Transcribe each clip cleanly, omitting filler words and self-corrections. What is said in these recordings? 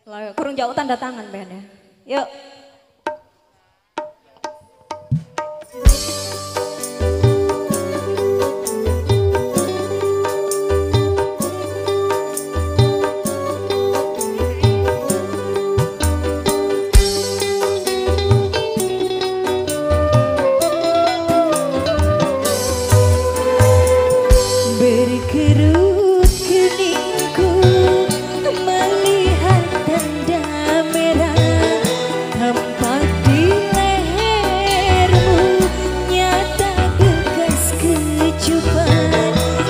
Lah kurang jauh tanda tangan Ben ya. Yuk. Berkerut keningku melihat tanda merah tampak di lehermu, nyata bekas kecupan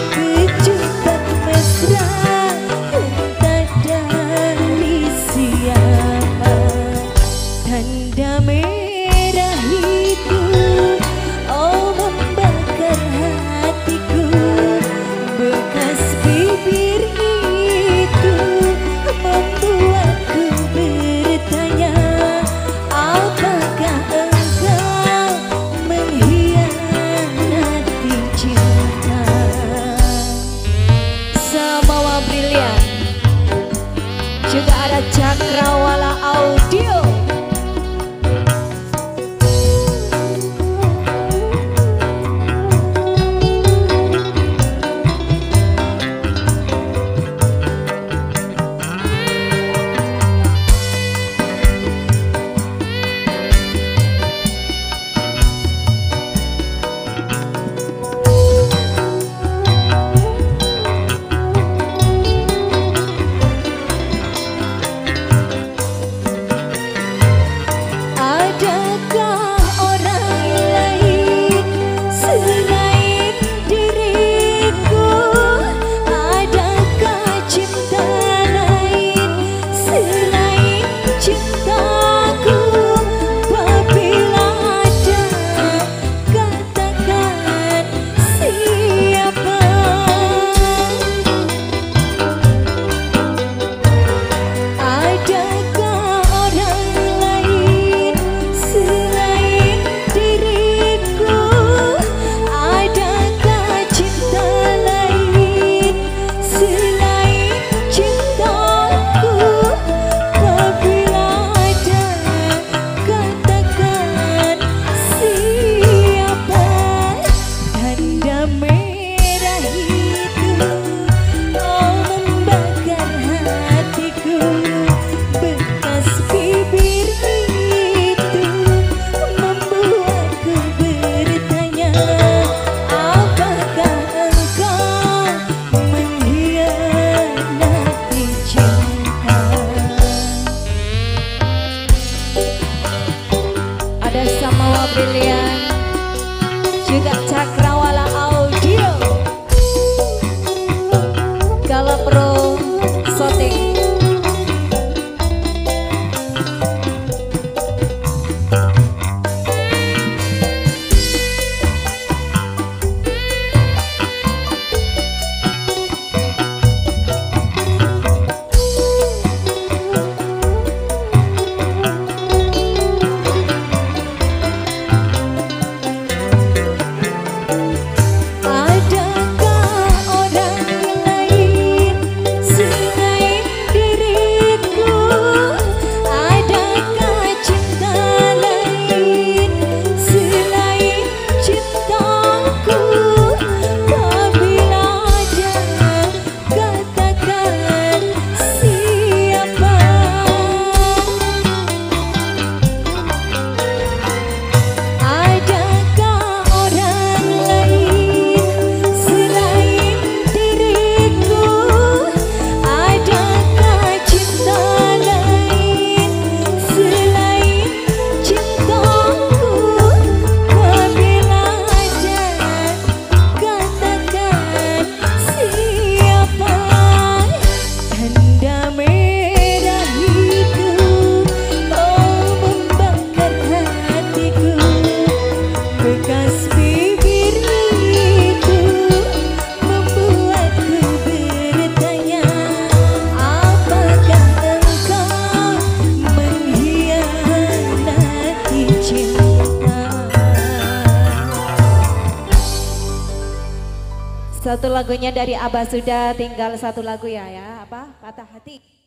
mesra entah dari siapa. Tanda merah itu oh membakar hatiku, bekas bibir itu membuatku bertanya, apakah engkau mengkhianati cinta? Samawa Brilian, juga ada Cakrawala Audio. Samawa Brilian, juga Cakrawala Audio, Gala Pro Shooting. Satu lagunya dari Abah sudah, tinggal satu lagu ya, apa? Patah Hati.